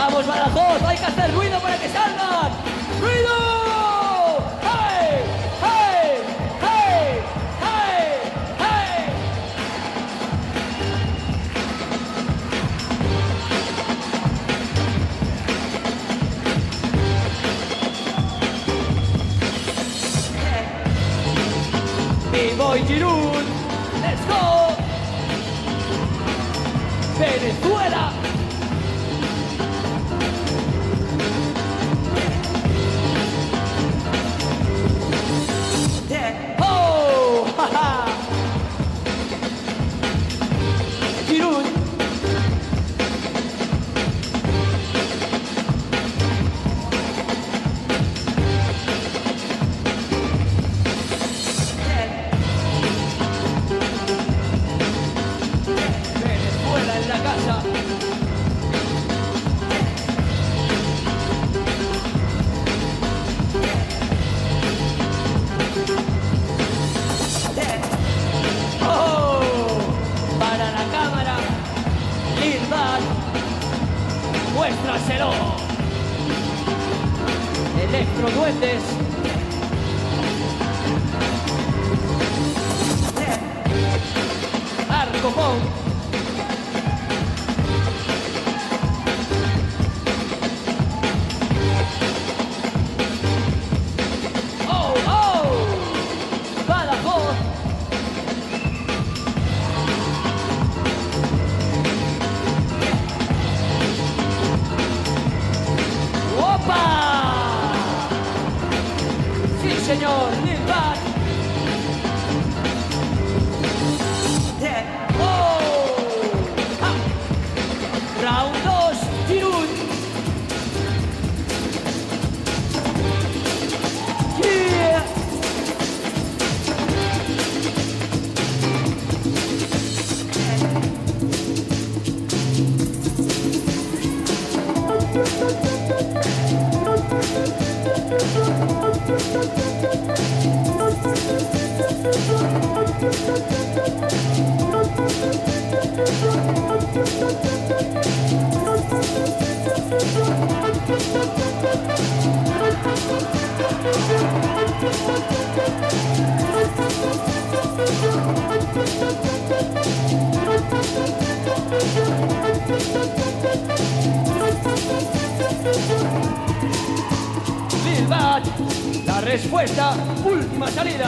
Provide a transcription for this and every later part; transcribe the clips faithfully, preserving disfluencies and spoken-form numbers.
¡Vamos, Badajoz! ¡Hay que hacer ruido para que salgan! ¡Ruido! ¡Hey! ¡Hey! ¡Hey! ¡Hey! ¡Hey! ¡Vivo y Girún! ¡Let's go! ¡Venezuela! ¡Oh! ¡Ja, ja! Girún. Venezuela en la casa. Muéstraselo. Electroduendes. Arcopón. Oh, oh. Badajoz. ¡Sí, señor! ¡Lil Bat! ¡Oh! ¡Ah! ¡Round dos! ¡Girún! ¡Yeah! Lil Bat, la respuesta, última salida.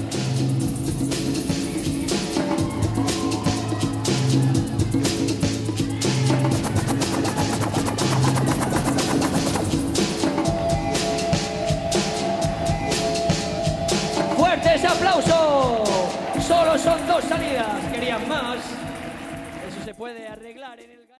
¡Fuertes aplausos! Solo son dos salidas, querían más. Eso se puede arreglar en el...